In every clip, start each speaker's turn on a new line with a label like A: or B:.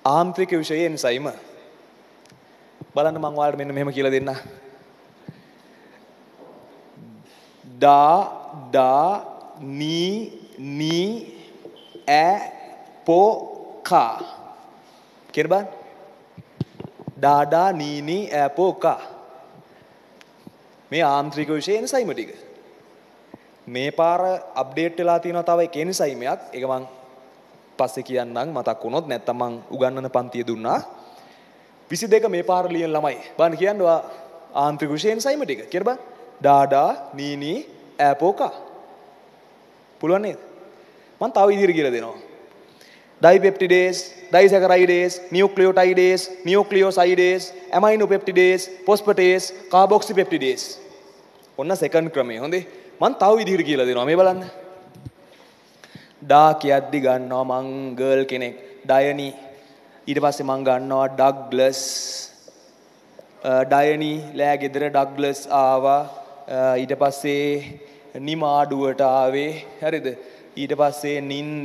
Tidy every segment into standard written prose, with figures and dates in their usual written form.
A: ආන්ත්‍රික විෂයේ එන්සයිම. බලන්න මම ඔයාලට මෙන්න මෙහෙම කියලා දෙන්න. ඩා නී ඇ පෝ කා කියන බලන්න. ඩා නී ඇ පෝ කා. මේ ආන්ත්‍රික විෂයේ එන්සයිම ටික. මේ පාර අප්ඩේට් වෙලා තියෙනවා තව එක එන්සයිමයක්. ඒක මං පස්සේ කියන්නම් මතක් වුණොත් නැත්තම් මං උගන්වන පන්තිය දුන්නා. 22 මේ පාර ලියන ළමයි. බලන්න කියන්නේ ආන්ත්‍රික විෂය එන්සයිම ටික. කියලා බලන්න. ඩාඩා නීනී ඇපෝකා. පුළුවන් නේද? මං තව ඉදිරිය කියලා දෙනවා. ඩයිපෙප්ටිඩේස්, ඩයිසැකරයිඩේස්, නියුක්ලියෝටයිඩේස්, නියුක්ලියෝසයිඩේස්, ඇමයිනෝපෙප්ටිඩේස්, ෆොස්ෆටේස්, කාබොක්සිපෙප්ටිඩේස්. ඔන්න සෙකන්ඩ් ක්‍රමය. හොඳේ. මං තව විදිහට කියලා දෙනවා මේ බලන්න. ඩා කියද්දි ගන්නවා මං ගර්ල් කෙනෙක් ඩයනි. ඊට පස්සේ මං ගන්නවා ඩග්ලස්. ඩයනි ලෑ ගෙදර ඩග්ලස් ආවා. ඊට පස්සේ නිමාඩුවට ආවේ. හරිද? ඊට පස්සේ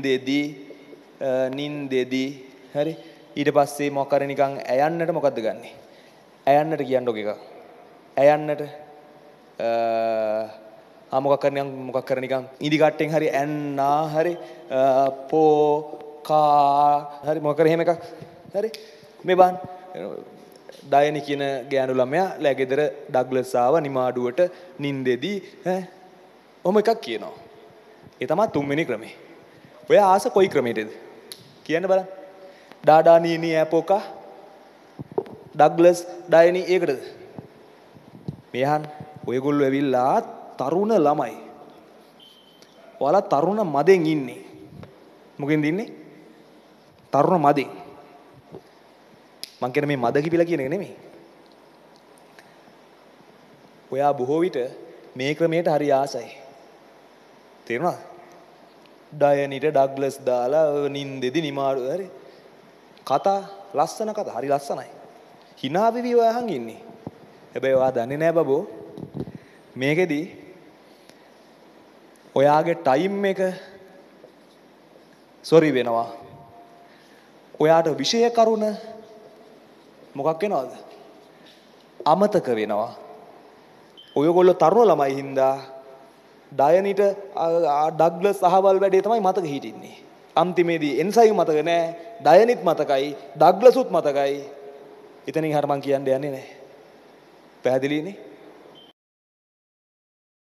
A: නින්දෙදි හරි. ඊට පස්සේ මොකක් කර නිකන් ඇයන්නට මොකද්ද ගන්නෙ? ඇයන්නට කියන්න ඔක එක. ඇයන්නට මොකක් කර නිකන් ඉදි කට්ටෙන් හරි ඇන්නා හරි පෝ කා හරි මොකක් කර එහෙම එකක් හරි මේ බලන්න ඩයනි කියන ගෑනු ළමයා ලැගෙදර ඩග්ලස් ආව නිමාඩුවට නින්දෙදි ඔහොම එකක් කියනවා. ඒ තමයි තුන්වෙනි ක්‍රමේ. ඔය ආස කොයි ක්‍රමයටද කියන්න බලන්න. ඩාඩා නීනී ඇපෝකා ඩග්ලස් ඩයනි ඒකටද මේ අහන්න. ඔයගොල්ලෝ ඇවිල්ලා තරුණ ළමයි. ඔයාලා තරුණ මදෙන් ඉන්නේ. මොකෙන්ද ඉන්නේ? තරුණ මදෙන්. මං කියන්නේ මේ මද කිපිලා කියන එක නෙමෙයි. ඔයා බොහෝ විට මේ ක්‍රමයට හරි ආසයි. තේරුණාද? ඩයනිට ඩග්ලස් දාලා නින්දෙදි නිමාඩු හරි. කතා ලස්සන කතා හරි ලස්සනයි. hina වෙවි ඔයා අහන් ඉන්නේ. හැබැයි ඔයා දන්නේ නැහැ බබෝ. මේකෙදි ඔයාගේ ටයිම් එක සොරි වෙනවා. ඔයාට විෂය කරුණ මොකක් වෙනවද? අමතක වෙනවා. ඔයගොල්ලෝ තරුණ ළමයි හින්දා ඩයනිට ඩග්ලස් අහවල් වැඩේ තමයි මතක හිටින්නේ. අන්තිමේදී එන්සයිම් මතක නැහැ. ඩයනිත් මතකයි. ඩග්ලසුත් මතකයි. එතනින් හර මං කියන්න යන්නේ නැහැ. පැහැදිලිනේ?